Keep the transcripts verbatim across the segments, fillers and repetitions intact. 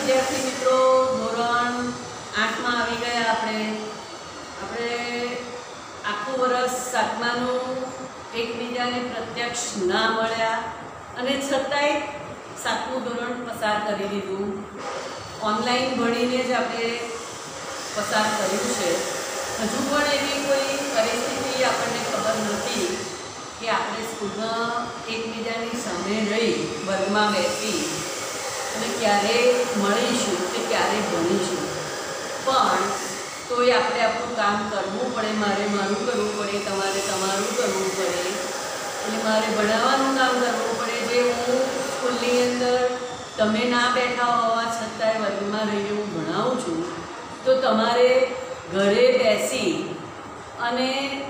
विद्यार्थी मित्रों धोरण आठ में आवी गया આપણે આપણે આખું વર્ષ સાતમાનું એકબીજાને પ્રત્યક્ષ ના મળ્યા અને છતાંય સાતમું ધોરણ પસાર કરી દીધું. ઓનલાઈન ભણીને જ આપણે પસાર કર્યું છે. હજુ પણ એવી કોઈ પરિસ્થિતિ આપણને ખબર નથી કે આપણે સ્કૂલમાં એકબીજાની સામે રહી વર્ગમાં બેસી અને ક્યારે મળીશું કે ક્યારે ભણીશું. પણ તોય આપણે આપણું કામ કરવું પડે. મારે મારું કરવું પડે, તમારે તમારું કરવું પડે. એટલે મારે ભણાવવાનું કામ કરવું પડે. જે હું સ્કૂલની અંદર તમે ના બેઠા હોવા છતાંય વર્ગમાં રહીને હું ભણાવું છું, તો તમારે ઘરે બેસી અને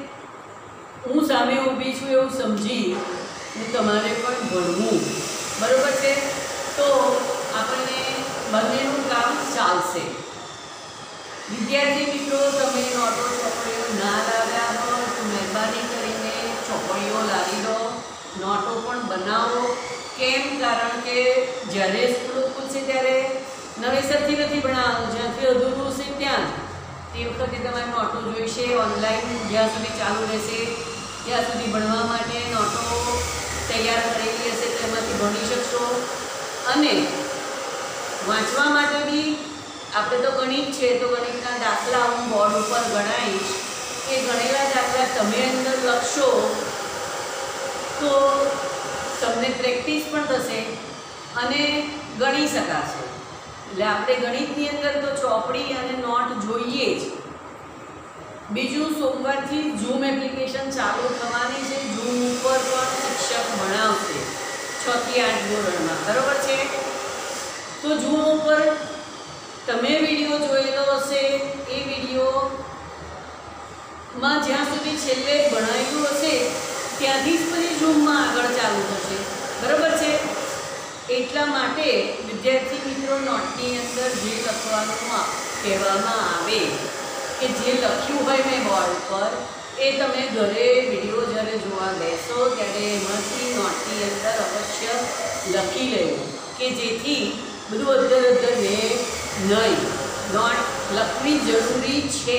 હું સામે ઊભી છું એવું સમજી ને તમારે પણ ભણવું. બરાબર છે? તો આપણને બંનેનું કામ ચાલશે. વિદ્યાર્થી મિત્રો, તમે નોટો ચોપડીઓ ના લાવ્યા હોય તો મહેરબાની કરીને ચોપડીઓ લાવી દો, નોટો પણ બનાવો. કેમ? કારણ કે જ્યારે સ્કૂલો ખુલશે ત્યારે નવેસરથી નથી ભણાવવાનું, જ્યાંથી અધૂરું હશે ત્યાં જ તે વખતે તમારે નોટો જોઈશે. ઓનલાઈન જ્યાં સુધી ચાલુ રહેશે ત્યાં સુધી ભણવા માટે નોટો તૈયાર કરેલી હશે, તેમાંથી ભણી શકશો. અને વાંચવા માટે બી આપણે તો ગણિત છે તો ગણિતના દાખલા હું બોર્ડ ઉપર ગણાવીશ. એ ગણેલા દાખલા તમે અંદર લખશો તો તમને પ્રેક્ટિસ પણ થશે અને ગણી શકાશે. એટલે આપણે ગણિતની અંદર તો ચોપડી અને નોટ જોઈએ જ. બીજું, સોમવારથી ઝૂમ એપ્લિકેશન ચાલુ થવાની છે. ઝૂમ ઉપર પણ શિક્ષક ભણાવશે છ થી આઠ ધોરણમાં. બરાબર છે? તો ઝૂમ ઉપર તમે વિડીયો જોયેલો હશે, એ વિડીયોમાં જ્યાં સુધી છેલ્લે ભણાવ્યું હશે ત્યાંથી જ પછી ઝૂમમાં આગળ ચાલુ થશે. બરાબર છે? એટલા માટે વિદ્યાર્થી મિત્રો, નોટની અંદર જે લખવાનું કહેવામાં આવે કે જે લખ્યું હોય મેં બોર્ડ પર, એ તમે ઘરે વિડીયો જ્યારે જોવા બેસો ત્યારે એમાંથી નોટની અંદર અવશ્ય લખી લેવું કે જેથી બધું અધર અધર રહે નહીં. નોટ લખવી જરૂરી છે.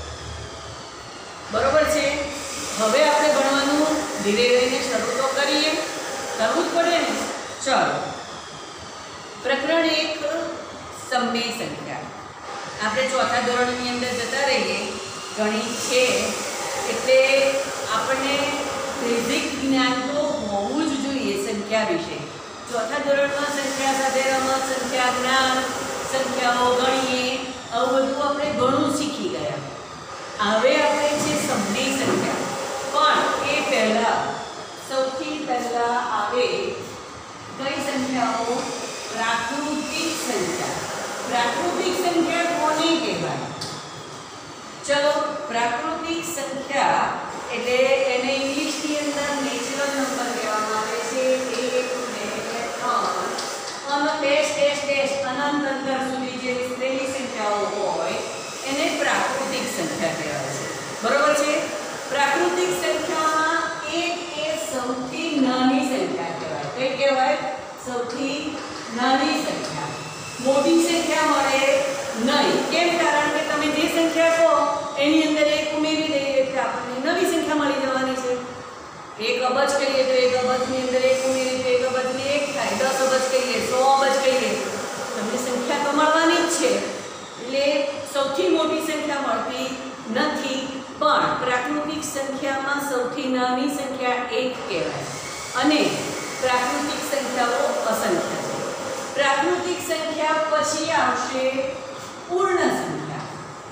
બરાબર છે? હવે આપણે ભણવાનું ધીરે રહીને શરૂ તો કરીએ, કરવું જ પડે ને. ચાલો, પ્રકરણ એક, સમય સંખ્યા. આપણે ચોથા ધોરણની અંદર જતા રહીએ. ગણિત છે એટલે આપણને બેઝિક જ્ઞાન તો હોવું જ જોઈએ સંખ્યા વિશે. ચોથા ધોરણમાં સંખ્યા સાથે રમત, સંખ્યા જ્ઞાન, સંખ્યાઓ ગણીએ, આવું બધું આપણે ઘણું શીખી ગયા. હવે આપણે છે સમય સંખ્યા. પણ એ પહેલાં સૌથી પહેલાં આવે કઈ સંખ્યાઓ? પ્રાકૃતિક સંખ્યા. પ્રાકૃતિક સંખ્યા કોને કહેવાય? ચલો, પ્રાકૃતિક સંખ્યા એટલે એને ઇંગ્લિશની અંદર નેચરલ નંબર કહેવામાં આવે છે. એક, બે, ત્રણ અને ડેશ ડેશ ડેશ અનંત અંતર સુધી જે વિસ્તરેલી સંખ્યાઓ હોય એને પ્રાકૃતિક સંખ્યા કહેવાય છે. બરોબર છે? પ્રાકૃતિક સંખ્યામાં એક એ સૌથી નાની સંખ્યા કહેવાય. કઈ કહેવાય? સૌથી નાની સંખ્યા. મોટી સંખ્યા મળે નહીં. કેમ? કારણ કે તમે જે સંખ્યા કહો એની અંદર એક ઉમેરી દઈએ એટલે આપણને નવી સંખ્યા મળી જવાની છે. એક અબજ કહીએ તો એક અબજની અંદર એક ઉમેરી તો એક અબજની એક થાય. દસ અબજ કહીએ, સો અબજ કહીએ, તમને સંખ્યા તો મળવાની જ છે. એટલે સૌથી મોટી સંખ્યા મળતી નથી. પણ પ્રાકૃતિક સંખ્યામાં સૌથી નાની સંખ્યા એક કહેવાય અને પ્રાકૃતિક સંખ્યાઓ અસંખ્ય છે. પ્રાકૃતિક સંખ્યા પછી આવશે પૂર્ણ સંખ્યા.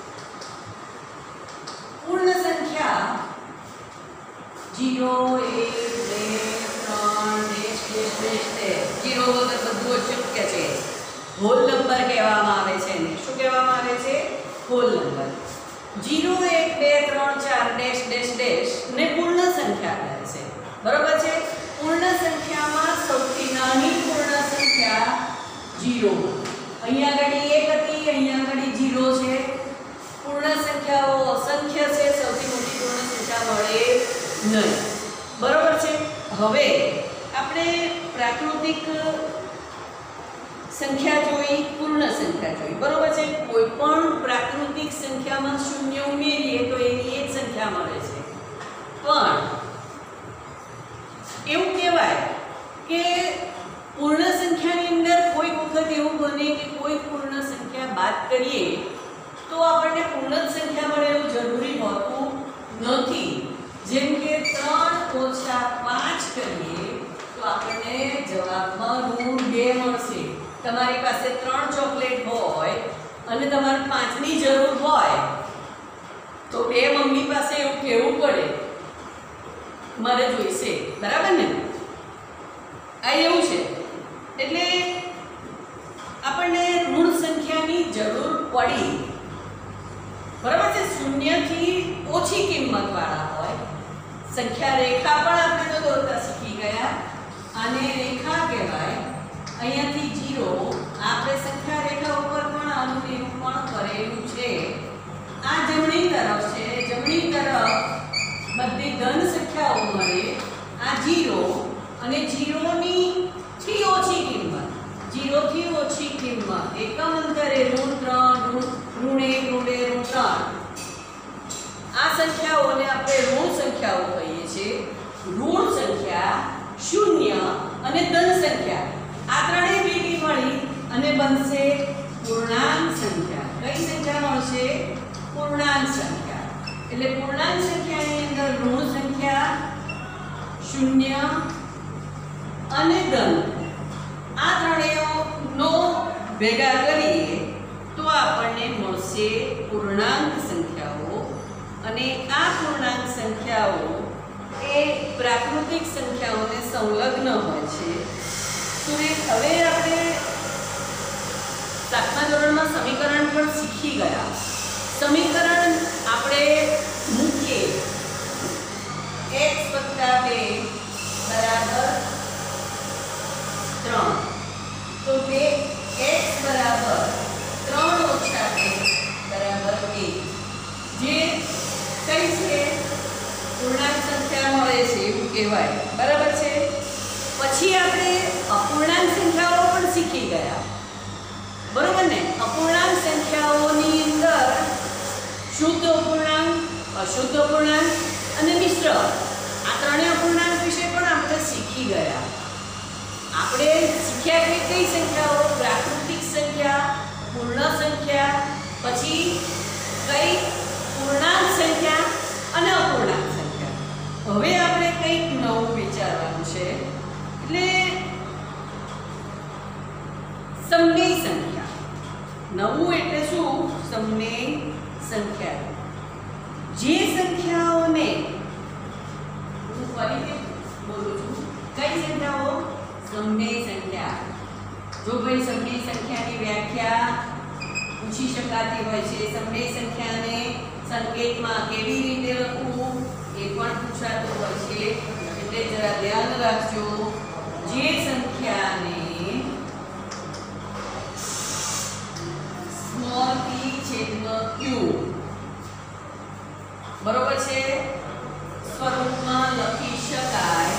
પૂર્ણ સંખ્યા જીરો, એક, બે, ત્રણ, dash dash dash dash. Zero વગર બધું અશક્ય છે. હોલ નંબર કહેવામાં આવે છે ને. શું કહેવામાં આવે છે? Hall number. જીરો, એક, બે, ત્રણ, ચાર, ડેશ ડેશ ડેશ ને પૂર્ણ સંખ્યા કહે છે. બરોબર છે? પૂર્ણ સંખ્યામાં સૌથી નાની પૂર્ણ સંખ્યા જીરો. અહીંયા આગળ એક હતી, અહીંયા આગળ જીરો છે. પૂર્ણ સંખ્યાઓ અસંખ્ય છે. સૌથી મોટી પૂર્ણ સંખ્યા મળે નહીં. બરોબર છે? હવે આપણે પ્રાકૃતિક સંખ્યા જોઈ, પૂર્ણ સંખ્યા જોઈ, બરોબર છે. કોઈ પણ પ્રાકૃતિક સંખ્યામાં શૂન્ય ઉમેરીએ તો એની એક સંખ્યા મળે છે. પણ એવું કહેવાય કે પૂર્ણ સંખ્યાની અંદર કોઈ વખત એવું બને કે કોઈ પૂર્ણ સંખ્યા બાદ કરીએ તો આપણને પૂર્ણ સંખ્યા મળે એવું જરૂરી હોતું નથી. જેમ કે ત્રણ ઓછા પાંચ કરીએ તો આપણને જવાબમાં ઋણ બે મળશે. તમારી પાસે ત્રણ ચોકલેટ હોય અને તમારે પાંચની જરૂર હોય તો બે મમ્મી પાસે એવું કહેવું પડે મારે જોઈશે, બરાબર ને? આ એવું છે. એટલે આપણને ઋણ સંખ્યાની જરૂર પડી, બરાબર છે. શૂન્યથી ઓછી કિંમત વાળા હોય સંખ્યા રેખા પણ આપણે તો દોરતા શીખી ગયા. આને રેખા કહેવાય. અહીંયાથી જીરો આપણે સંખ્યા રેખા ઉપર પણ આનું નિરૂપણ કરેલું છે. આ જમણી તરફ છે. જમણી તરફ બધી ધન સંખ્યાઓ મળે. આ જીરો અને જીરોની થી ઓછી કિંમત, જીરો થી ઓછી કિંમત એકમ અંતરે ઋણ ત્રણ, ઋણ એક, ઋણ બે, ઋણ ત્રણ. આ સંખ્યાઓને આપણે ઋણ સંખ્યાઓ કહીએ છીએ. ઋણ સંખ્યા, શૂન્ય અને ધન સંખ્યા આ ત્રણેય ભેગી મળી અને બનશે પૂર્ણાંક સંખ્યા. કઈ સંખ્યા મળશે? પૂર્ણાંક સંખ્યા. એટલે પૂર્ણાંક સંખ્યાની અંદર ઋણ સંખ્યા, શૂન્ય અને ધન આ ત્રણેયનો ભેગા કરીએ તો આપણને મળશે પૂર્ણાંક સંખ્યાઓ. અને આ પૂર્ણાંક સંખ્યાઓ એ પ્રાકૃતિક સંખ્યાઓને સંલગ્ન હોય છે. તો હવે આપણે સાતમા ધોરણમાં સમીકરણ પણ શીખી ગયા. સમીકરણ આપણે મૂકીએ x વત્તા બે બરાબર ત્રણ. તો બે x બરાબર ત્રણ ઓછા બે બરાબર એક. જે કઈ છે? પૂર્ણાંક સંખ્યા મળે છે એવું કહેવાય, બરાબર છે. પછી આપણે અપૂર્ણાંક સંખ્યાઓ પણ શીખી ગયા, બરોબર ને? અપૂર્ણાંક સંખ્યાઓની અંદર શુદ્ધ અપૂર્ણાંક, અશુદ્ધ અપૂર્ણાંક અને મિશ્ર આ ત્રણેય અપૂર્ણાંક વિશે પણ આપણે શીખી ગયા. આપણે શીખ્યા કે કઈ સંખ્યાઓ? પ્રાકૃતિક સંખ્યા, પૂર્ણ સંખ્યા, પછી કઈ પૂર્ણાંક સંખ્યા અને અપૂર્ણાંક સંખ્યા. હવે આપણે કંઈક નવું વિચારવાનું છે. એટલે સમમેય સંખ્યા. નવું એટલે શું? સમમેય સંખ્યા. જે સંખ્યાઓને હું ફરીથી બોલું છું, કઈ સંખ્યાઓ? સમમેય સંખ્યા. જો ભાઈ સમમેય સંખ્યાની વ્યાખ્યા પૂછી શકાતી હોય છે, સમમેય સંખ્યાને સંકેતમાં કેવી રીતે લખવું એ પણ પૂછાતું હોય છે. એટલે જરા ધ્યાન રાખજો. જે સંખ્યાને સ્મોલ p છેદમાં q બરોબર છે સ્વરૂપમાં લખી શકાય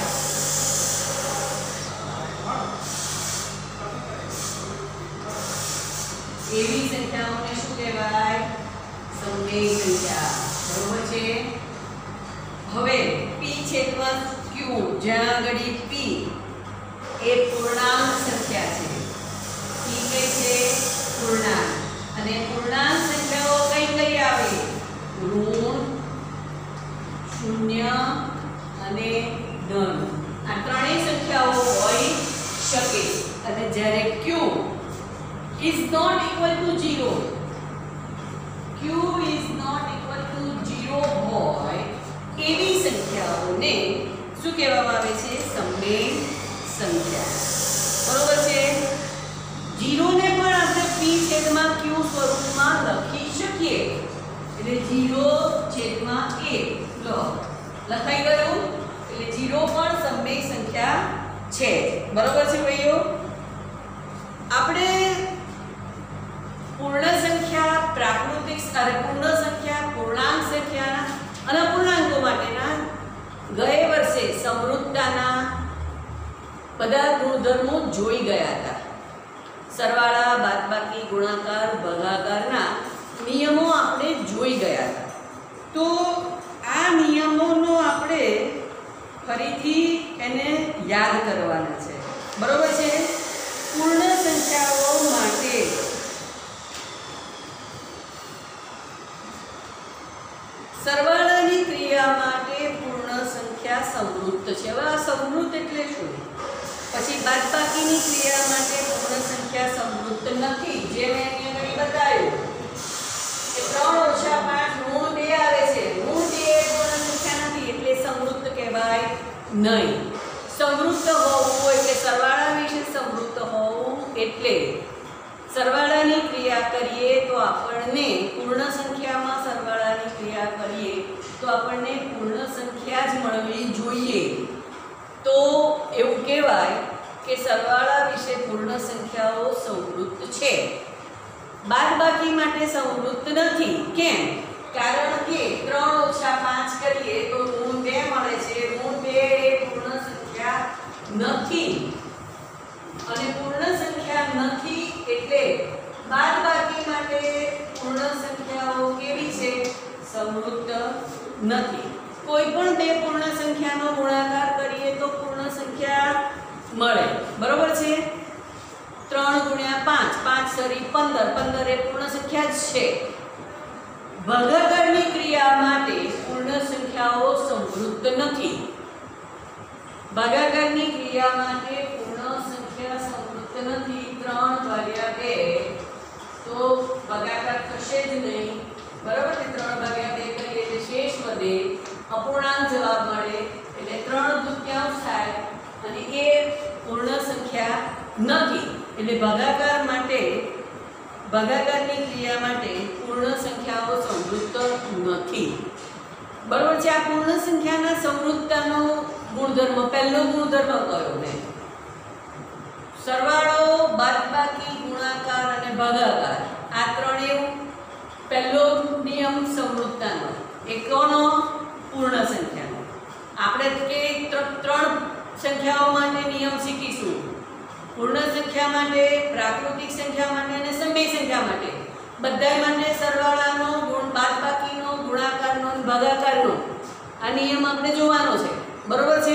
એવી સંખ્યાઓને શું કહેવાય? સમમેય સંખ્યા. બરોબર છે. હવે p છેદમાં q, જ્યાં આગળ p એ પૂર્ણાંક સંખ્યા છે. p કઈ છે? પૂર્ણાંક. અને પૂર્ણાંક સંખ્યાઓ કઈ કઈ આવે? ઋણ, શૂન્ય અને ધન. આ ત્રણેય સંખ્યાઓ હોઈ શકે. અને જ્યારે q is not equal to zero, q is not equal to zero હોય એવી સંખ્યાઓને શું કહેવામાં આવે છે? સમમેય સંખ્યા. બરોબર છે. zero ને પણ આપણે p છેદમાં q સ્વરૂપમાં લખી શકીએ. એટલે zero છેદમાં એક લો લખાઈ ગયું. એટલે zero પણ સમમેય સંખ્યા છે. બરોબર છે ભાઈઓ? આપણે પૂર્ણ સંખ્યા, પ્રાકૃતિક અરે પૂર્ણ સંખ્યા, પૂર્ણાંક સંખ્યા અને અપૂર્ણાંકો માટેના ગયે વર્ષે સમૃદ્ધતાના બધા ગુણધર્મો જોઈ ગયા હતા. સરવાળા, બાદબાકી, ગુણાકાર, ભાગાકારના નિયમો આપણે જોઈ ગયા હતા. તો આ નિયમોનો આપણે ફરીથી એને યાદ કરવાના છે. બરોબર છે? પૂર્ણ સંખ્યાઓ માટે સરવાળાની ક્રિયા માટે પૂર્ણ સંખ્યા સંવૃત્ત છે. હવે આ સંવૃત્ત એટલે શું? પછી બાદબાકીની ક્રિયા માટે પૂર્ણ સંખ્યા સંવૃત્ત નથી. જે મેં અહીંયા બતાવ્યું કે ત્રણ ઓછા પાંચ ઋણ બે આવે છે. ઋણ બે એ પૂર્ણ સંખ્યા નથી એટલે સંવૃત્ત કહેવાય નહીં. સંવૃત્ત હોવું એટલે સરવાળા વિશે સંવૃત્ત હોવું એટલે સરવાળાની ક્રિયા કરીએ તો આપણને પૂર્ણ સંખ્યામાં સરવાળાની ક્રિયા કરીએ તો આપણને પૂર્ણ સંખ્યા જ મળવી જોઈએ. તો એવું કહેવાય કે સરવાળા વિશે પૂર્ણ સંખ્યાઓ સંવૃત્ત છે. બાદબાકી માટે સંવૃત્ત નથી. કેમ? કારણ કે ત્રણ ઓછા પાંચ કરીએ તો ઋણ બે મળે છે. ઋણ બે એ પૂર્ણ સંખ્યા નથી અને પૂર્ણ સંખ્યા નથી એટલે બાદબાકી માટે પૂર્ણ સંખ્યાઓ કેવી છે? સંવૃત્ત નથી. કોઈ પણ બે પૂર્ણ સંખ્યાનો ગુણાકાર કરીએ તો પૂર્ણ સંખ્યા મળે. બરોબર છે? ત્રણ ગુણ્યા પાંચ, પાંચ સરી પંદર, પંદર એ પૂર્ણ સંખ્યા જ છે. ભાગાકારની ક્રિયા માટે પૂર્ણ સંખ્યાઓ સંવૃત્ત નથી. ભાગાકારની ક્રિયા માટે પૂર્ણ સંખ્યા સંવૃત્ત નથી. ત્રણ ભાગ્યા બે તો ભાગાકાર થશે જ નહીં. બરાબર ને? ત્રણ ભાગ્યા બે કરીએ એટલે શેષ વધે, અપૂર્ણાંક જવાબ મળે એટલે ત્રણ દૂત્યાંશ થાય અને એ પૂર્ણ સંખ્યા નથી. એટલે ભાગાકાર માટે ભાગાકારની ક્રિયા માટે પૂર્ણ સંખ્યાઓ સંવૃત્ત નથી. બરોબર છે? આ પૂર્ણ સંખ્યાના સંવૃત્તતાનો ગુણધર્મ, પહેલો ગુણધર્મ કયો ને? સરવાળો, બાદબાકી, ગુણાકાર અને ભાગાકાર આ ત્રણેય પહેલો નિયમ સંવૃત્તતાનો. એ કોનો? પૂર્ણ સંખ્યાનો. આપણે કે ત્રણ સંખ્યાઓ માટે નિયમ શીખીશું. પૂર્ણ સંખ્યા માટે, પ્રાકૃતિક સંખ્યા માટે અને સમય સંખ્યા માટે. બધા માટે સરવાળાનો, ગુણ બાદબાકીનો, ગુણાકારનો અને ભાગાકારનો આ નિયમ આપણે જોવાનો છે. બરોબર છે?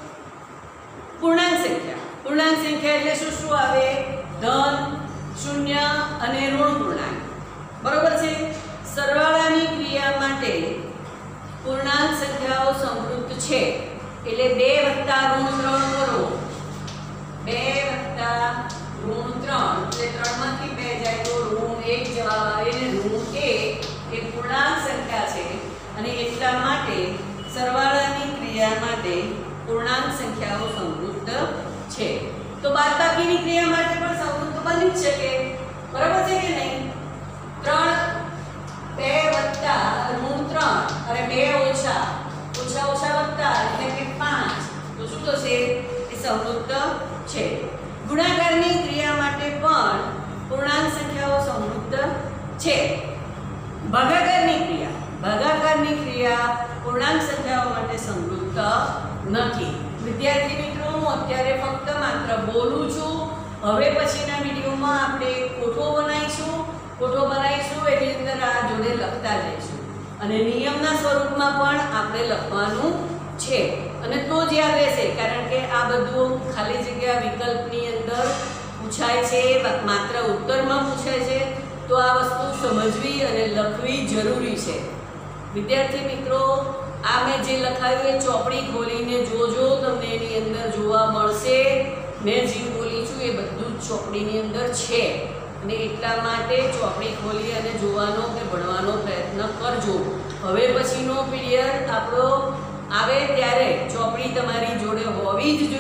પૂર્ણાંક સંખ્યા. પૂર્ણાંક સંખ્યા એટલે શું શું આવે? ધન, શૂન્ય અને ઋણ પૂર્ણાંક. બરોબર છે? સરવાળાની ક્રિયા માટે પૂર્ણાંક સંખ્યાઓ સંવૃત્ત છે. એટલે બે વત્તા ઋણ ત્રણ કરો. બે વત્તા ઋણ ત્રણ એટલે ત્રણ માંથી બે જાય તો ઋણ એક જવાબ આવે ને ઋણ એક એ પૂર્ણાંક સંખ્યા છે અને એટલા માટે સરવાળાની ક્રિયા માટે પૂર્ણાંક સંખ્યાઓ સંવૃત્ત છે. તો બાદબાકીની ક્રિયા માટે પણ સંવૃત્ત બની જ શકે. બરાબર છે કે નહીં? ત્રણ બે વત્તા ઋણ ત્રણ અને બે ઓછા ઓછા ઓછા વત્તા એટલે કે પાંચ તો શું થશે? એ સંવૃત્ત છે. ગુણાકારની ક્રિયા માટે પણ પૂર્ણાંક સંખ્યાઓ સંવૃત્ત છે. ભાગાકારની ક્રિયા ભાગાકારની ક્રિયા પૂર્ણાંક સંખ્યાઓ માટે સંવૃત્ત નથી. વિદ્યાર્થી મિત્રો, હું અત્યારે ફક્ત માત્ર બોલું છું. હવે પછીના વિડીયોમાં આપણે કોઠો બનાવીશું. કોઠો બનાવીશું એની અંદર આ જોડે લખતા જઈશું અને નિયમના સ્વરૂપમાં પણ આપણે લખવાનું છે અને તો જ યાદ રહેશે. કારણ કે આ બધું ખાલી જગ્યા વિકલ્પની અંદર પૂછાય છે, માત્ર ઉત્તરમાં પૂછાય છે. તો આ વસ્તુ સમજવી અને લખવી જરૂરી છે. વિદ્યાર્થી મિત્રો, આ મેં જે લખાયું એ ચોપડી ખોલીને જોજો, તમને એની અંદર જોવા મળશે. મેં જે બોલી છું એ બધું જ ચોપડીની અંદર છે અને એટલા માટે ચોપડી ખોલી અને જોવાનો કે ભણવાનો પ્રયત્ન કરજો. હવે પછીનો પીરિયડ આપણો આવે ત્યારે ચોપડી તમારી જોડે હોવી જ જોઈએ.